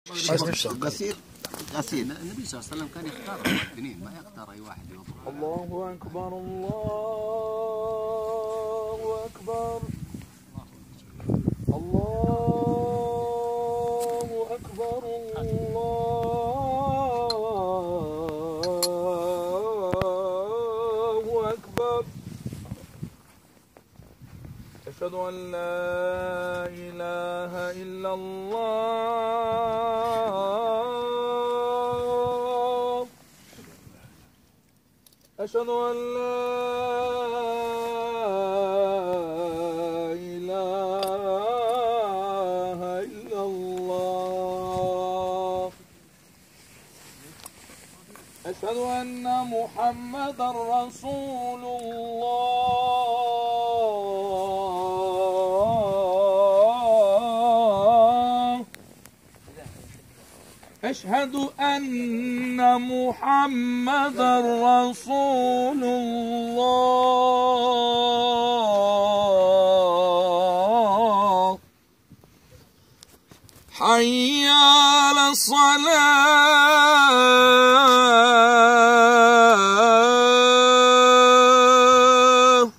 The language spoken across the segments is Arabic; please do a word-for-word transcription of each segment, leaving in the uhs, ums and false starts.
غسيل غسيل. النبي صلى الله عليه وسلم كان يختار المؤذنين، ما يختار اي واحد يضرب. الله اكبر الله اكبر الله اكبر الله اكبر. أشهد أن لا إله إلا الله. أشهد أن لا إله إلا الله. أشهد أن محمدا رسول الله. أشهد أن محمدا رسول الله. حي على الصلاة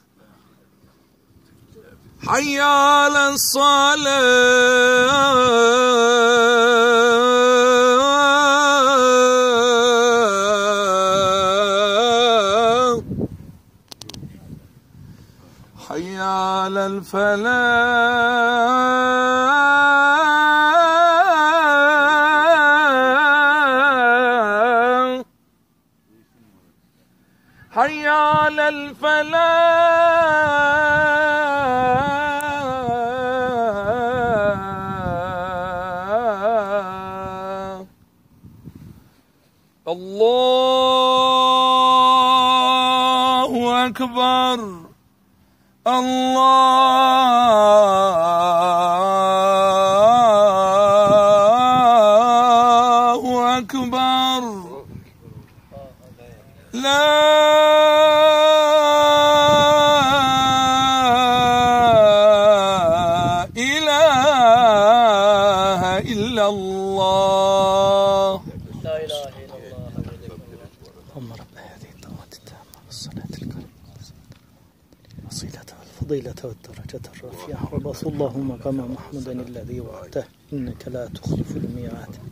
حي على الصلاة حي على الفلاح حي على الفلاح. الله أكبر الله أكبر. لا إله إلا الله. لا إله إلا الله. اللهم رب هذه الدعوات التامة والصلاة الكريمة الوسيلة والفضيلة والدرجة الرفيعة وبعث اللهم مقام محمد الذي وعدته إنك لا تخلف الميعاد.